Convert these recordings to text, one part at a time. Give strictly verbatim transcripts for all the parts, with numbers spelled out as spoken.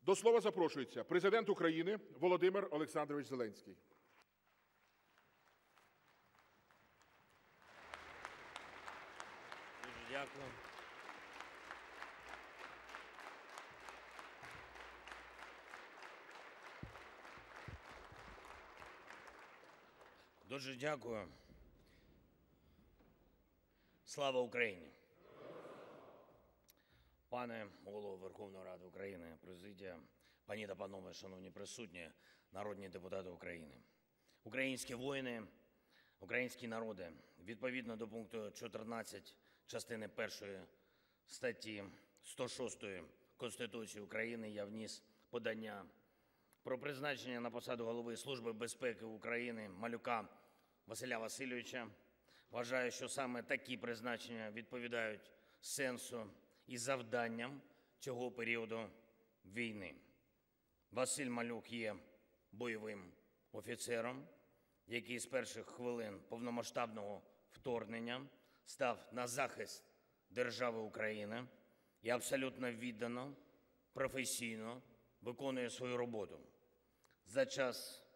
До слова запрошується Президент України Володимир Олександрович Зеленський. Дуже дякую. Дуже дякую. Слава Україні! Пане Голово Верховної Ради України, президія, пані та панове, шановні присутні, народні депутати України, українські воїни, українські народи, відповідно до пункту чотирнадцять частини першої статті сто шостої Конституції України я вніс подання про призначення на посаду Голови Служби безпеки України Малюка Василя Васильовича. Вважаю, що саме такі призначення відповідають сенсу і завданням цього періоду війни. Василь Малюк є бойовим офіцером, який з перших хвилин повномасштабного вторгнення став на захист держави Україна і абсолютно віддано, професійно виконує свою роботу. За час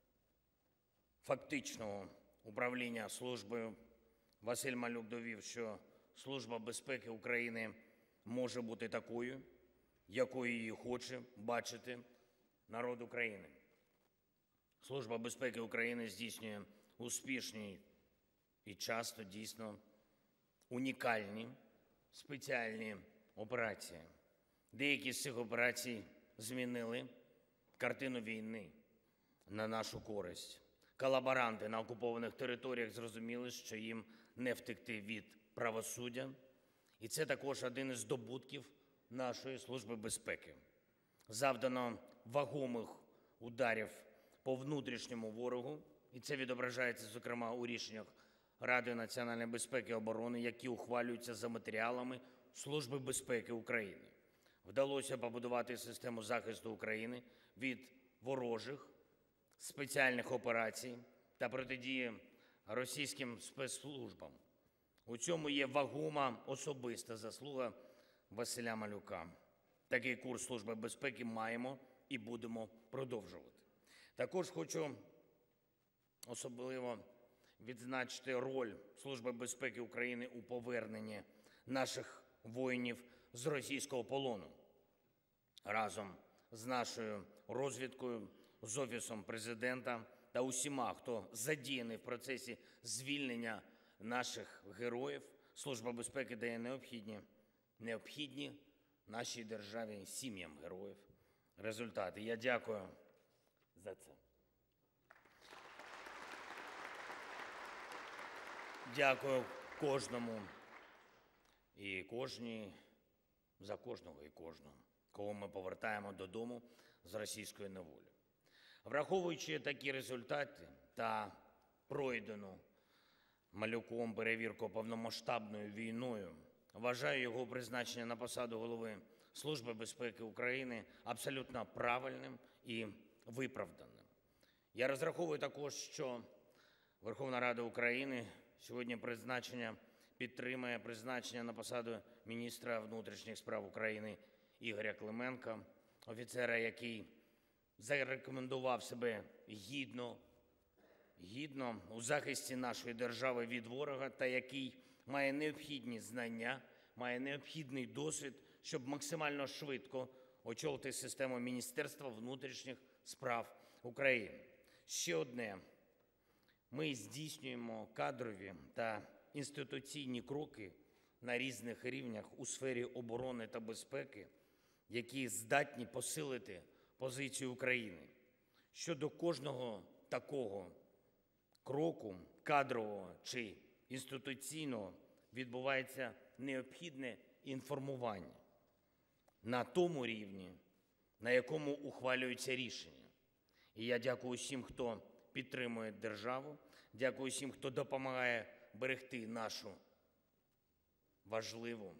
фактичного управління службою Василь Малюк довів, що Служба безпеки України може бути такою, якою її хоче бачити народ України. Служба безпеки України здійснює успішні і часто дійсно унікальні спеціальні операції. Деякі з цих операцій змінили картину війни на нашу користь. Колаборанти на окупованих територіях зрозуміли, що їм не втекти від правосуддя. І це також один із здобутків нашої Служби безпеки. Завдано вагомих ударів по внутрішньому ворогу, і це відображається, зокрема, у рішеннях Ради національної безпеки і оборони, які ухвалюються за матеріалами Служби безпеки України. Вдалося побудувати систему захисту України від ворожих спеціальних операцій та протидії російським спецслужбам. У цьому є вагома особиста заслуга Василя Малюка. Такий курс Служби безпеки маємо і будемо продовжувати. Також хочу особливо відзначити роль Служби безпеки України у поверненні наших воїнів з російського полону. Разом з нашою розвідкою, з Офісом Президента та усіма, хто задіяний в процесі звільнення наших героїв, Служба безпеки дає необхідні, необхідні нашій державі, сім'ям героїв результати. Я дякую за це. Дякую кожному і кожній, за кожного і кожного, кого ми повертаємо додому з російської неволі. Враховуючи такі результати та пройдену Малюком перевірку повномасштабною війною, вважаю його призначення на посаду Голови Служби безпеки України абсолютно правильним і виправданим. Я розраховую також, що Верховна Рада України сьогодні призначення підтримає призначення на посаду міністра внутрішніх справ України Ігоря Клименка, офіцера, який зарекомендував себе гідно, гідно у захисті нашої держави від ворога та який має необхідні знання, має необхідний досвід, щоб максимально швидко очолити систему Міністерства внутрішніх справ України. Ще одне. Ми здійснюємо кадрові та інституційні кроки на різних рівнях у сфері оборони та безпеки, які здатні посилити позицію України. Щодо кожного такого кроку, кадрового чи інституційного, відбувається необхідне інформування на тому рівні, на якому ухвалюються рішення. І я дякую всім, хто підтримує державу, дякую всім, хто допомагає берегти нашу важливу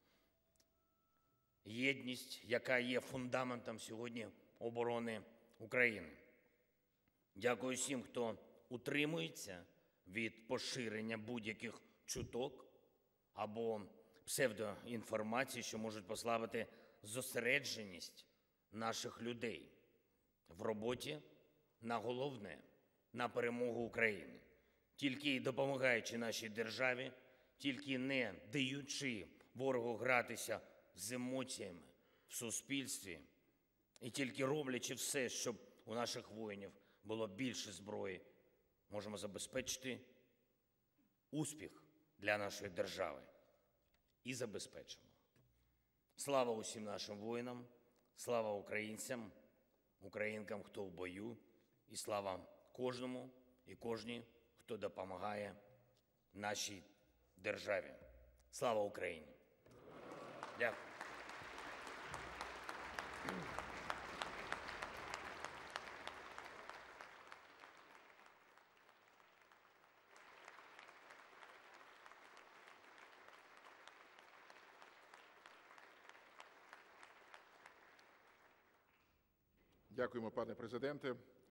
єдність, яка є фундаментом сьогодні оборони України. Дякую всім, хто утримується від поширення будь-яких чуток або псевдоінформації, що можуть послабити зосередженість наших людей в роботі на головне – на перемогу України. Тільки допомагаючи нашій державі, тільки не даючи ворогу гратися з емоціями в суспільстві, і тільки роблячи все, щоб у наших воїнів було більше зброї, можемо забезпечити успіх для нашої держави. І забезпечимо. Слава усім нашим воїнам, слава українцям, українкам, хто в бою, і слава кожному і кожній, хто допомагає нашій державі. Слава Україні! Дякую. Дякуємо, пане президенте.